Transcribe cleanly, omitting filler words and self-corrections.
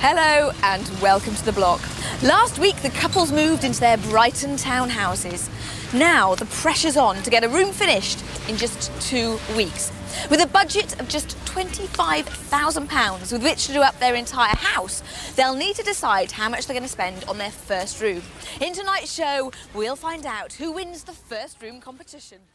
Hello and welcome to the block. Last week the couples moved into their Brighton townhouses. Now the pressure's on to get a room finished in just 2 weeks. With a budget of just £25,000 with which to do up their entire house, they'll need to decide how much they're going to spend on their first room. In tonight's show, we'll find out who wins the first room competition.